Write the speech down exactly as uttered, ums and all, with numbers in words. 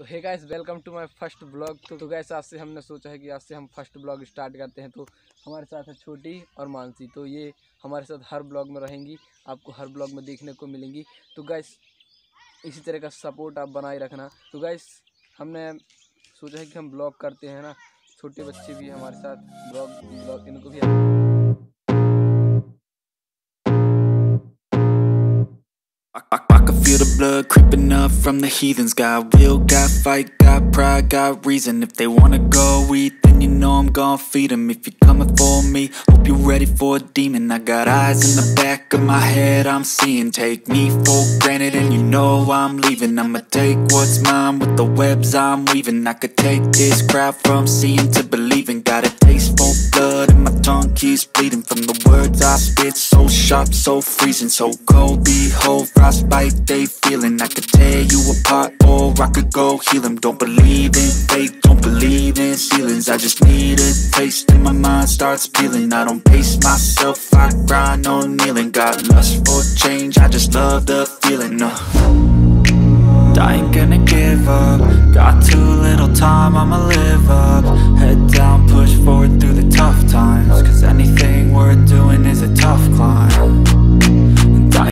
Hey guys, welcome to my first blog. तो, तो guys, आज से हमने सोचा है कि आज से हम फर्स्ट ब्लॉग स्टार्ट करते हैं। तो हमारे साथ है छोटी और मानसी। तो ये हमारे साथ हर ब्लॉग में रहेंगी, आपको हर ब्लॉग में देखने को मिलेंगी। तो गाइस, इसी तरह का सपोर्ट आप बनाए रखना। तो गाइस, हमने सोचा है कि हम ब्लॉग करते हैं ना, छोटे बच्चे भी हमारे साथ ब्लॉग ब्लॉग इनको भी I, I, I can feel the blood creeping up from the heathens. Got will, got fight, got pride, got reason. If they wanna go eat, then you know I'm gon' feed them. If you're coming for me, hope you're ready for a demon. I got eyes in the back of my head, I'm seeing. Take me for granted and you know I'm leaving. I'ma take what's mine with the webs I'm weaving. I could take this crowd from seeing to believing. Got a taste for blood and my tongue keeps bleeding. From the words I spit, so sharp, so freezing. So cold, behold, frostbite they feeling. I could tear you apart or I could go heal them. Don't believe in fate, don't believe in ceilings. I just need a taste and my mind starts peeling. I don't pace myself, I grind on kneeling. Got lust for change, I just love the feeling. uh. I ain't gonna give up. Got too little time, I'ma live up. Head down, push forward through the tough times. Cause anything worth doing is a tough climb.